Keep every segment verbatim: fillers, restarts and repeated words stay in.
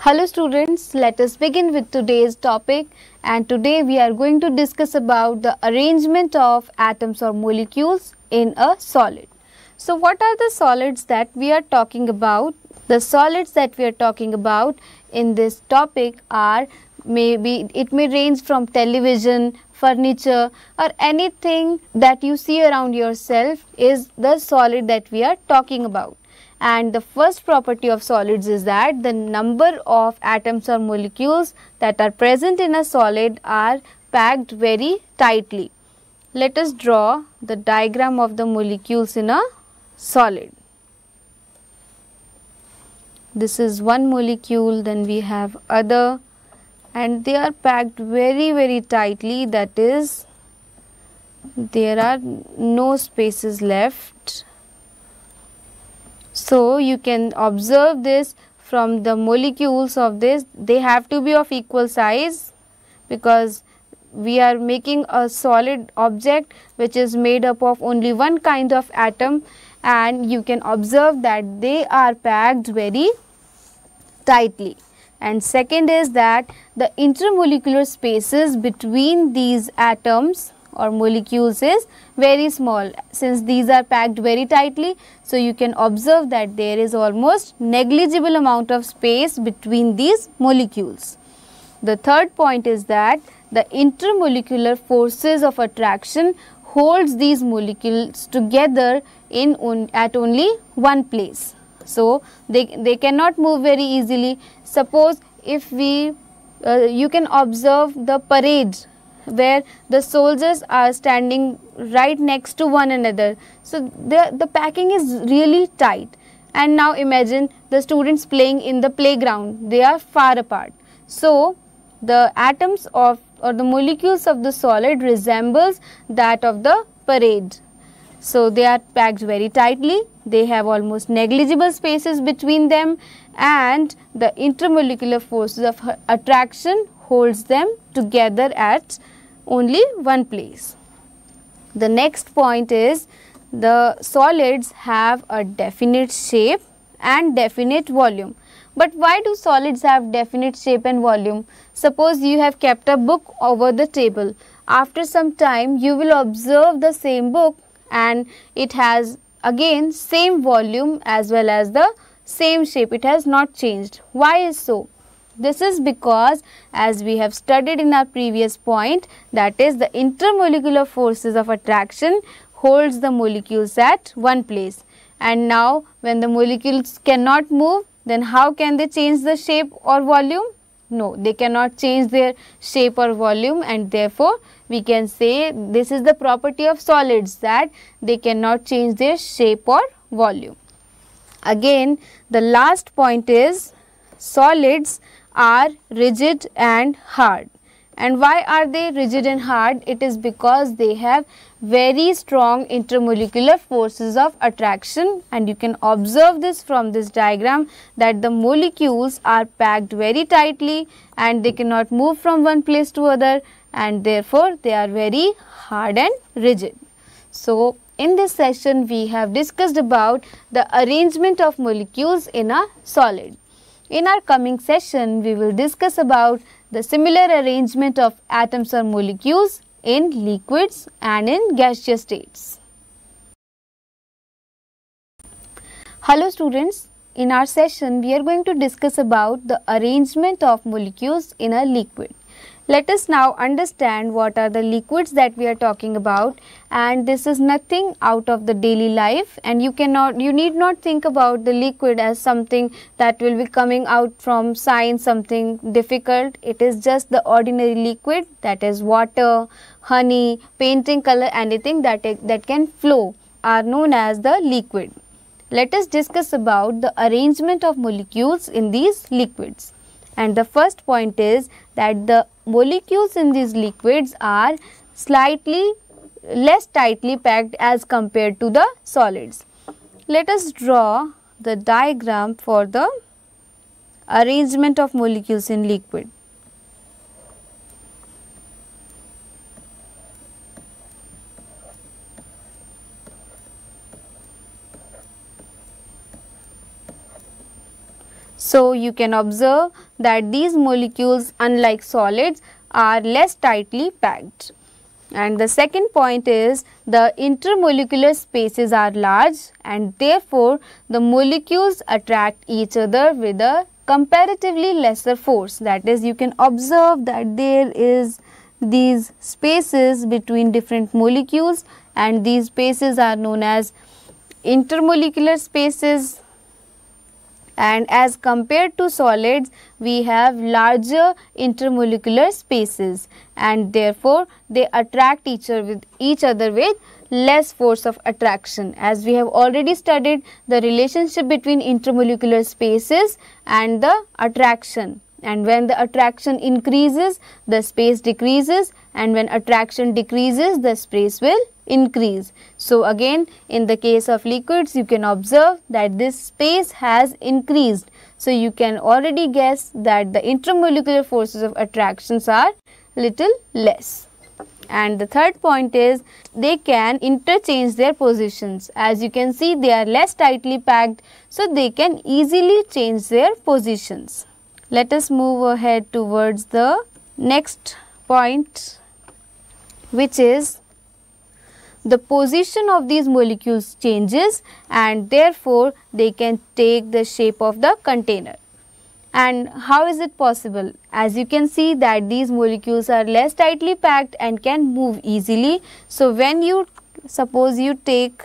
Hello students, let us begin with today's topic, and today we are going to discuss about the arrangement of atoms or molecules in a solid. So what are the solids that we are talking about? The solids that we are talking about in this topic are maybe it may range from television, furniture or anything that you see around yourself is the solid that we are talking about. And the first property of solids is that the number of atoms or molecules that are present in a solid are packed very tightly. Let us draw the diagram of the molecules in a solid. This is one molecule, then we have other, and they are packed very very tightly, that is there are no spaces left. So you can observe this from the molecules of this, they have to be of equal size because we are making a solid object which is made up of only one kind of atom, and you can observe that they are packed very tightly. And second is that the intermolecular spaces between these atoms or molecules is very small. Since these are packed very tightly, so you can observe that there is almost negligible amount of space between these molecules. The third point is that the intermolecular forces of attraction holds these molecules together in on, at only one place. So they, they cannot move very easily. Suppose if we uh, you can observe the parade where the soldiers are standing right next to one another. So the, the packing is really tight. And now imagine the students playing in the playground, they are far apart. So the atoms of or the molecules of the solid resembles that of the parade. So they are packed very tightly, they have almost negligible spaces between them, and the intermolecular forces of attraction holds them together at only one place. The next point is the solids have a definite shape and definite volume. But why do solids have definite shape and volume? Suppose you have kept a book over the table. After some time you will observe the same book and it has again same volume as well as the same shape. It has not changed. Why is so? This is because, as we have studied in our previous point, that is the intermolecular forces of attraction holds the molecules at one place. And now when the molecules cannot move, then how can they change the shape or volume? No, they cannot change their shape or volume, and therefore we can say this is the property of solids, that they cannot change their shape or volume. Again, the last point is solids are rigid and hard. And why are they rigid and hard? It is because they have very strong intermolecular forces of attraction, and you can observe this from this diagram that the molecules are packed very tightly and they cannot move from one place to other, and therefore they are very hard and rigid. So in this session we have discussed about the arrangement of molecules in a solid. In our coming session, we will discuss about the similar arrangement of atoms or molecules in liquids and in gaseous states. Hello students, in our session we are going to discuss about the arrangement of molecules in a liquid. Let us now understand what are the liquids that we are talking about, and this is nothing out of the daily life, and you cannot you need not think about the liquid as something that will be coming out from science, something difficult. It is just the ordinary liquid, that is water, honey, painting color, anything that that can flow are known as the liquid. Let us discuss about the arrangement of molecules in these liquids. And the first point is that the molecules in these liquids are slightly less tightly packed as compared to the solids. Let us draw the diagram for the arrangement of molecules in liquid. So, you can observe that these molecules, unlike solids, are less tightly packed. And the second point is the intermolecular spaces are large and therefore, the molecules attract each other with a comparatively lesser force. That is, you can observe that there is these spaces between different molecules and these spaces are known as intermolecular spaces. And as compared to solids, we have larger intermolecular spaces and therefore, they attract each other with each other with less force of attraction. As we have already studied the relationship between intermolecular spaces and the attraction. And when the attraction increases, the space decreases, and when attraction decreases, the space will increase. So, again in the case of liquids, you can observe that this space has increased. So, you can already guess that the intermolecular forces of attractions are little less. And the third point is they can interchange their positions. As you can see, they are less tightly packed, so they can easily change their positions. Let us move ahead towards the next point, which is the position of these molecules changes and therefore, they can take the shape of the container. And how is it possible? As you can see that these molecules are less tightly packed and can move easily. So, when you suppose you take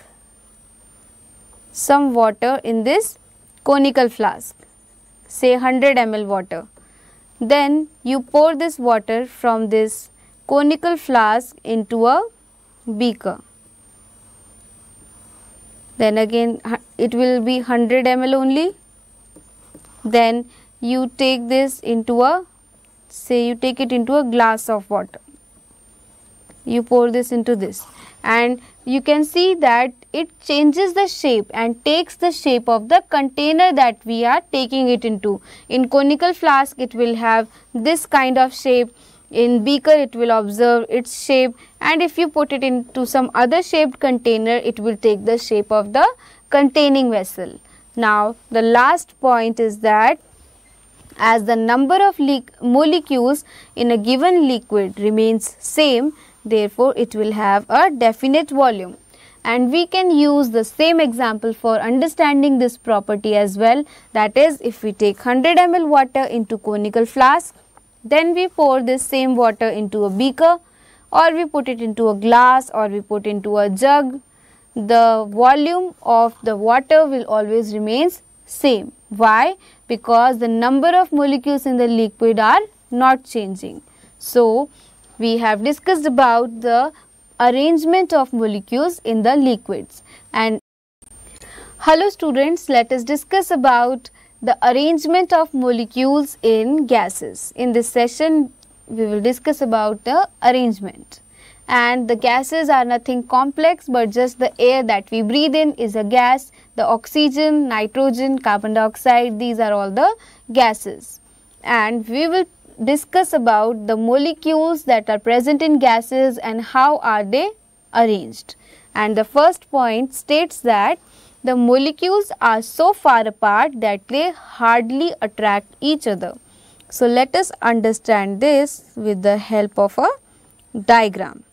some water in this conical flask, say one hundred milliliters water, then you pour this water from this conical flask into a beaker. Then again it will be one hundred milliliters only. Then you take this into a, say you take it into a glass of water. You pour this into this and you can see that it changes the shape and takes the shape of the container that we are taking it into. In conical flask it will have this kind of shape, in beaker it will observe its shape, and if you put it into some other shaped container it will take the shape of the containing vessel. Now the last point is that as the number of molecules in a given liquid remains same, therefore it will have a definite volume. And we can use the same example for understanding this property as well. That is, if we take one hundred milliliters water into conical flask, then we pour this same water into a beaker, or we put it into a glass, or we put into a jug, the volume of the water will always remains same. Why? Because the number of molecules in the liquid are not changing. So, we have discussed about the arrangement of molecules in the liquids. And hello students, let us discuss about the arrangement of molecules in gases. In this session, we will discuss about the arrangement. And the gases are nothing complex but just the air that we breathe in is a gas, the oxygen, nitrogen, carbon dioxide, these are all the gases. And we will discuss about the molecules that are present in gases and how are they arranged. And the first point states that the molecules are so far apart that they hardly attract each other. So, let us understand this with the help of a diagram.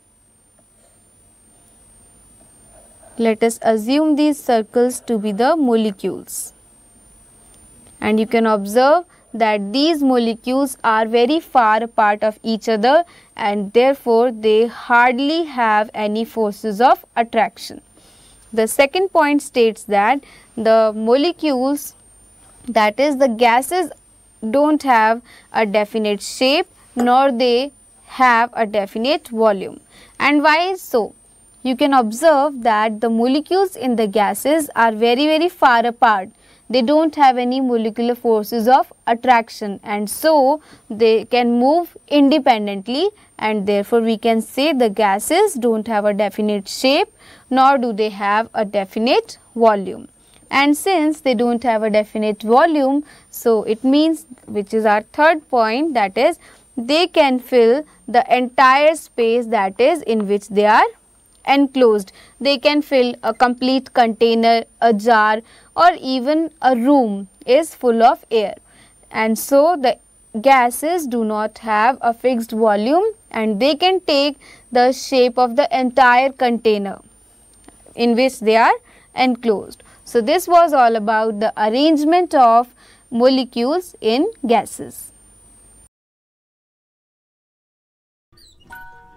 Let us assume these circles to be the molecules, and you can observe that these molecules are very far apart of each other and therefore, they hardly have any forces of attraction. The second point states that the molecules, that is the gases, don't have a definite shape nor they have a definite volume. And why is so? You can observe that the molecules in the gases are very very far apart. They don't have any molecular forces of attraction and so they can move independently, and therefore we can say the gases don't have a definite shape nor do they have a definite volume. And since they don't have a definite volume, so it means, which is our third point, that is they can fill the entire space that is in which they are enclosed. They can fill a complete container, a jar, or even a room is full of air. And so the gases do not have a fixed volume and they can take the shape of the entire container in which they are enclosed. So this was all about the arrangement of molecules in gases.